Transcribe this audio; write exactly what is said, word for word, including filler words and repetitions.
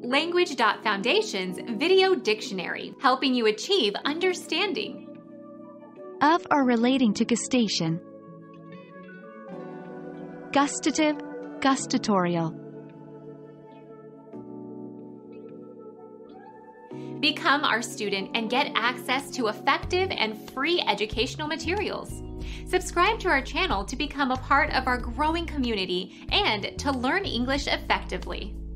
Language.Foundation's Video Dictionary, helping you achieve understanding. Of or relating to gustation. Gustative, gustatorial. Become our student and get access to effective and free educational materials. Subscribe to our channel to become a part of our growing community and to learn English effectively.